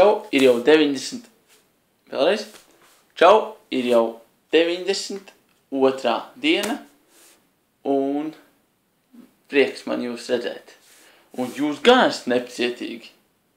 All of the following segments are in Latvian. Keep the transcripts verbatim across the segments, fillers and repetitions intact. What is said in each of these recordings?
Čau, ir jau deviņdesmit... Vēlreiz? Čau, ir jau deviņdesmit otrā diena, un prieks man jūs redzēt. Un jūs gan esat nepacietīgi.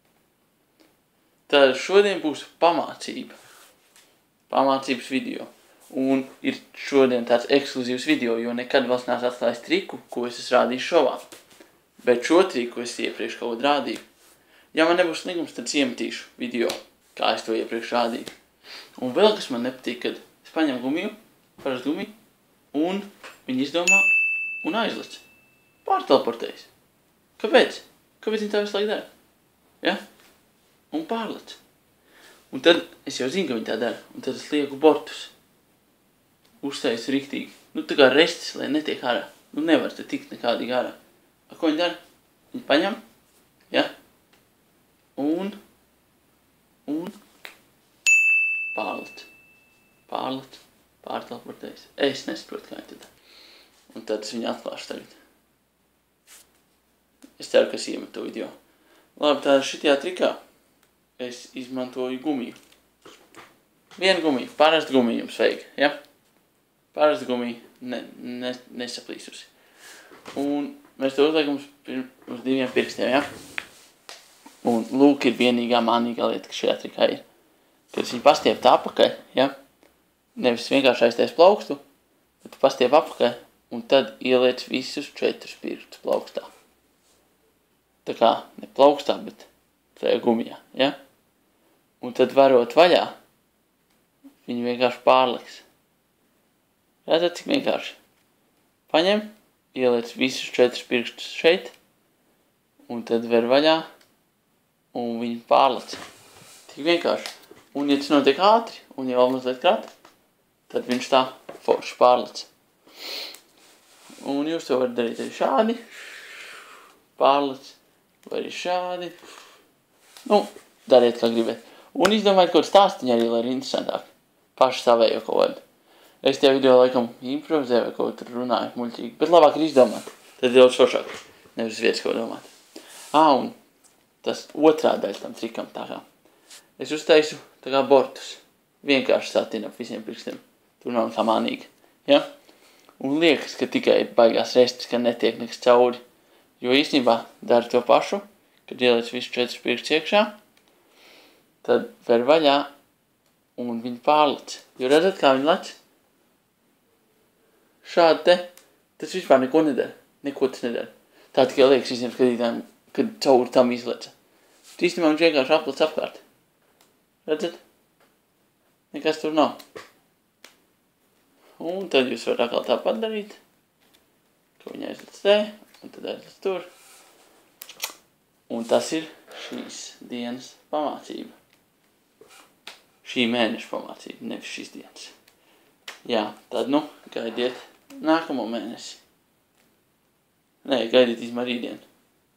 Tad šodien būs pamācība. Pamācības video. Un ir šodien tāds ekskluzīvs video, jo nekad vēl neesmu atklājis triku, ko es esmu rādījis šovā. Bet šo triku es iepriekš kaut ko rādīju. Ja man nebūs sligums, tad iemetīšu video, kā es to iepriekš rādīju. Un vēl kas man nepatīk, kad es paņemu gumiju, parastu gumiju, un viņi izdomā un aizlec. Pārteleportējas. Kāpēc? Kāpēc viņi tā visu laiku dara? Ja? Un pārlec. Un tad es jau zinu, ka viņi tā dara. Un tad es lieku bortus. Uztaisu riktīgi. Nu tā kā restis, lai netiek ārā. Nu nevar te tikt nekādīgi ārā. A, ko viņi dara? Viņi paņem. Ja? Un. Un. Pārlec. Pārlec. Pārteleportējas. Es nesaprotu, kā viņi tad. Un tad es viņu atklāšu tagad. Es ceru, ka es iemetu video. Labi, tā šitajā trikā es izmantoju gumiju. Vienu gumiju. Parastu gumiju jums vajag, ja? Parastu gumiju ne, ne, nesaplīsusi. Un mēs to uzliekam uz diviem pirkstiem, ja? Un lūk ir vienīgā mānīgā lieta, kas šajā trikā ir. Kad es viņu pastiepu tā apakaļ, ja? Nevis vienkārši aiztais plaukstu, bet tu pastiepu apakaļ un tad ieliec visus četrus pirkstus plaukstā. Tā kā ne plaukstā, bet tajā gumijā, ja? Un tad varot vaļā, viņi vienkārši pārliks. Redzat, cik vienkārši. Paņem, ieliec visus četrus pirkstus šeit, un tad ver vaļā, un viņi pārlic. Tik vienkārši. Un ja tas notiek ātri, un ja vēl mazliet krata, tad viņš tā forši pārlic. Un jūs to varat darīt arī šādi. Pārlic. Vai arī šādi. Nu, dariet, kā gribat. Un izdomājiet kaut stāstiņu arī, lai ir interesantāk. Paši savējo kaut kādu. Es tajā video laikam improvizēju vai kaut tur runāju muļķīgi. Bet labāk ir izdomāt. Tad ir daudz foršāk. Nevis vietas kaut domāt. Ā, un tas otrā daļa tam trikam tā kā. Es uztaisu tā kā bortus. Vienkārši satina ap visiem pirkstiem. Tur nav kā mānīgi. Ja? Un liekas, ka tikai baigās restis, ka netiek nekas cauri. Jo īstenībā dara to pašu, kad ieliec visu četrus pirkstus iekšā, tad ver vaļā un viņi pārlec. Jo redzat, kā viņi lec? Šādi te, tas vispār neko nedara. Neko tas nedara. Tā tikai liekas visiem skatītājiem, kad cauri tam izleca. Īstenībā viņš vienkārši aplec apkārt. Redzat? Nekas tur nav. Un tad jūs varat atkal tāpat darīt. To viņa aizlec te. Un tad aizlec tur. Un tas ir šīs dienas pamācība. Šī mēneša pamācība, nevis šīs dienas. Jā, tad nu, gaidiet nākamo mēnesi. Nē, gaidiet izmēr rītdienu.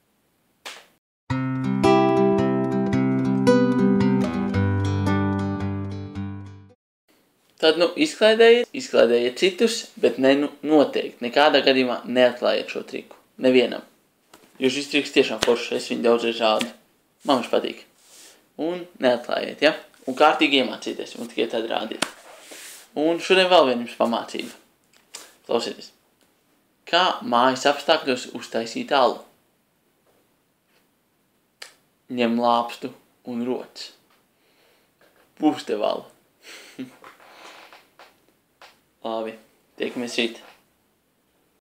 Tad nu izklaidējiet, izklaidējiet citus, bet ne nu noteikti. Nekādā gadījumā neatklājiet šo triku. Nevienam. Jo šis triks tiešām foršs, es viņu daudzreiz rādu. Man viņš patīk. Un neatklājiet, ja? Un kārtīgi iemācīties, un tikai tad rādiet. Un šodien vēl viena jums pamācība. Klausieties. Kā mājas apstākļos uztaisīt alu? Ņem lāpstu un roci. Būs tev alu. Labi, tiekamies rīt.